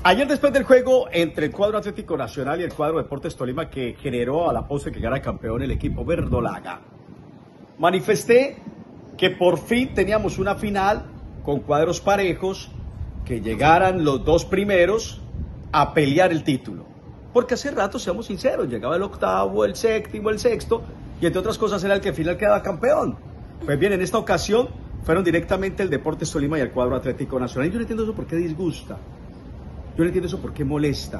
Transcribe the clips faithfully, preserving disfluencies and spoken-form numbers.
Ayer, después del juego entre el cuadro Atlético Nacional y el cuadro Deportes Tolima, que generó a la postre que gana campeón el equipo verdolaga, manifesté que por fin teníamos una final con cuadros parejos, que llegaran los dos primeros a pelear el título. Porque hace rato, seamos sinceros, llegaba el octavo, el séptimo, el sexto, y entre otras cosas era el que al final quedaba campeón. Pues bien, en esta ocasión fueron directamente el Deportes Tolima y el cuadro Atlético Nacional. Y yo no entiendo eso por qué disgusta. Yo no entiendo eso por qué molesta.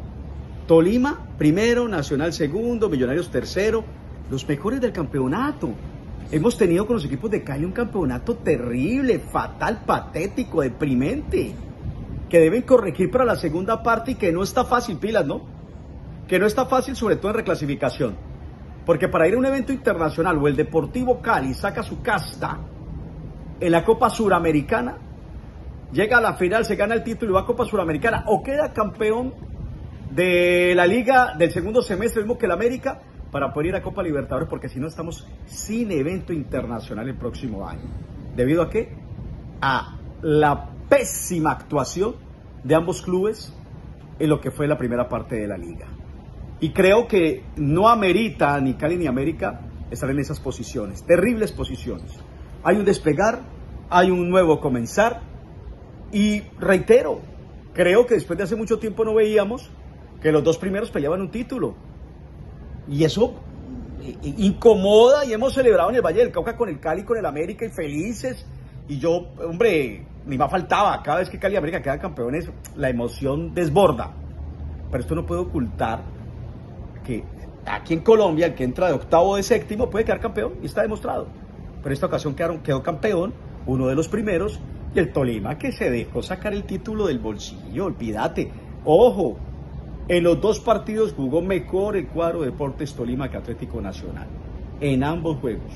Tolima primero, Nacional segundo, Millonarios tercero, los mejores del campeonato. Hemos tenido con los equipos de Cali un campeonato terrible, fatal, patético, deprimente, que deben corregir para la segunda parte y que no está fácil, pilas, ¿no? Que no está fácil, sobre todo en reclasificación. Porque para ir a un evento internacional o el Deportivo Cali saca su casta en la Copa Suramericana, llega a la final, se gana el título y va a Copa Suramericana o queda campeón de la liga del segundo semestre, mismo que el América, para poder ir a Copa Libertadores, porque si no estamos sin evento internacional el próximo año. ¿Debido a qué? A la pésima actuación de ambos clubes en lo que fue la primera parte de la liga. Y creo que no amerita ni Cali ni América estar en esas posiciones, terribles posiciones. Hay un despegar, hay un nuevo comenzar. Y reitero, creo que después de hace mucho tiempo no veíamos que los dos primeros peleaban un título. Y eso incomoda, y hemos celebrado en el Valle del Cauca con el Cali, con el América, y felices. Y yo, hombre, ni más faltaba, cada vez que Cali y América quedan campeones, la emoción desborda. Pero esto no puede ocultar que aquí en Colombia, el que entra de octavo o de séptimo puede quedar campeón, y está demostrado. Pero en esta ocasión quedaron, quedó campeón uno de los primeros, y el Tolima, que se dejó sacar el título del bolsillo, olvídate. Ojo, en los dos partidos jugó mejor el cuadro de Deportes Tolima que Atlético Nacional, en ambos juegos.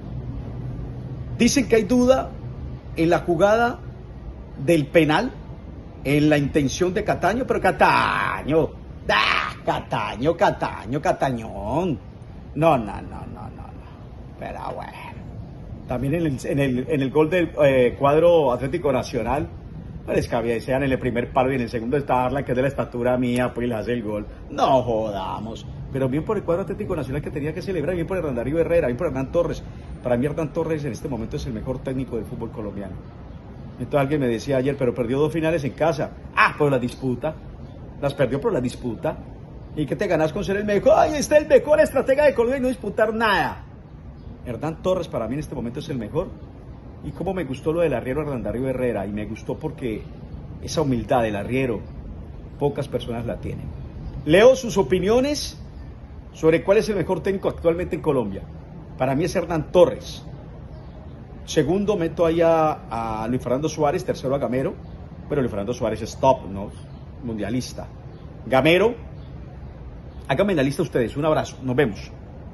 Dicen que hay duda en la jugada del penal, en la intención de Cataño, pero Cataño, ¡ah! Cataño, Cataño, Catañón. No, no, no, no, no, no. Pero bueno. También en el, en el, en el gol del eh, cuadro Atlético Nacional, no les cabecean en el primer palo y en el segundo está Arlan, que es de la estatura mía, pues le hace el gol. No jodamos. Pero bien por el cuadro Atlético Nacional, que tenía que celebrar, bien por Hernán Darío Herrera, bien por Hernán Torres. Para mí Hernán Torres en este momento es el mejor técnico del fútbol colombiano. Entonces alguien me decía ayer, pero perdió dos finales en casa. Ah, pero la disputa. Las perdió por la disputa. ¿Y qué te ganas con ser el mejor? Ahí está el mejor estratega de Colombia y no disputar nada. Hernán Torres para mí en este momento es el mejor. Y como me gustó lo del arriero Hernán Darío Herrera, y me gustó porque esa humildad del arriero pocas personas la tienen. Leo sus opiniones sobre cuál es el mejor técnico actualmente en Colombia. Para mí es Hernán Torres. Segundo meto ahí a, a Luis Fernando Suárez, tercero a Gamero, pero Luis Fernando Suárez es top, ¿no? Mundialista. Gamero, háganme la lista ustedes, un abrazo, nos vemos.